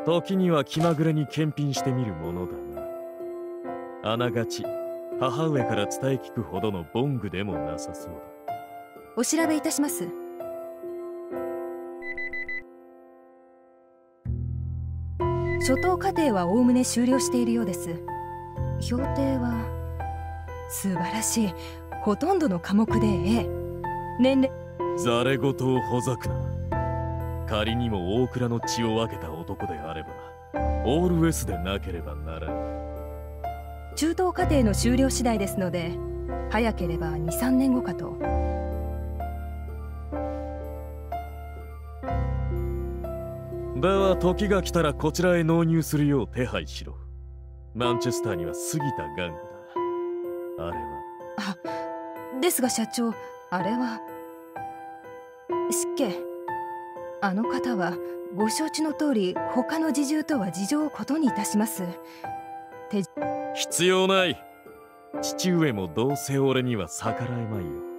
時には気まぐれに検品してみるものだな。あながち母上から伝え聞くほどのボングでもなさそうだ。 お調べいたします。初等課程はおおむね終了しているようです。評定は素晴らしい。ほとんどの科目で A。 年齢ざれ言をほざくな。仮にも大倉の血を分けた男であればオール S でなければならん。 中等課程の修了次第ですので、早ければ 2,3 年後かと。 では時が来たらこちらへ納入するよう手配しろ。マンチェスターには過ぎた玩具だ。あれは。 ですが社長、あれは失敬。あの方はご承知の通り他の侍従とは事情を異にいたします。 必要ない。父上もどうせ俺には逆らえまいよ。